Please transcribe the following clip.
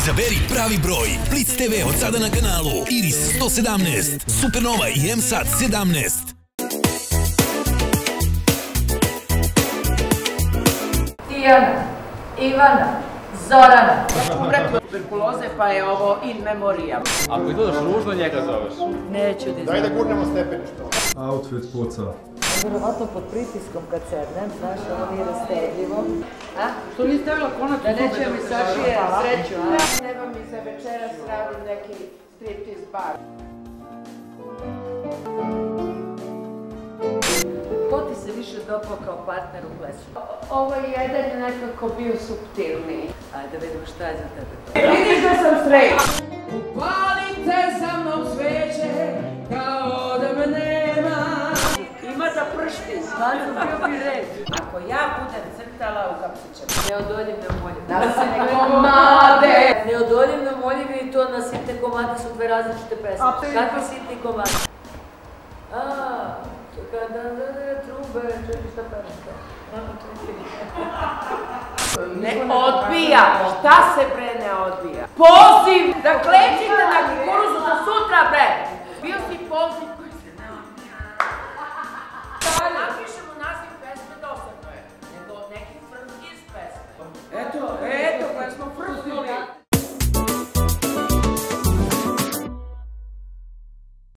Izaberi pravi broj. Blitz TV od sada na kanalu Iris 117, Supernova i MSAT 17. Tijana, Ivana, Zorana. Ja ću umreti od tuberkuloze pa je ovo in memoriam. Ako izgledaš ružno, njega zoveš. Neću da Daj da gurnemo stepenište. Outfit puca. vjerovatno pod pritiskom kad sednem, znaš, ovo nije rastedljivo. Što nisi stavila konac? Da neće mi sašije sreću, a? Treba mi za večeras radim neki striptease bar. Ko ti se više dopao kao partner u plesu? Ovo je jedan nekako bio suptilniji. Ajde vidimo šta je za tebe to. Vidiš da sam straight. Upalite sa mnom sveće kao da me nema. Ima da pršti, stvarno bio bi red. Ako ja budem crtala u kapsićem. Neodoljiv, neumoljiv. Da se ne komade. Neodoljiv, neumoljiv i to na sitne komade su dve različite pesme. Kakvi sitni komade? Kada trube, čekaj šta pevim to? Ne odbija. Šta se bre ne odbija? Poziv da kleči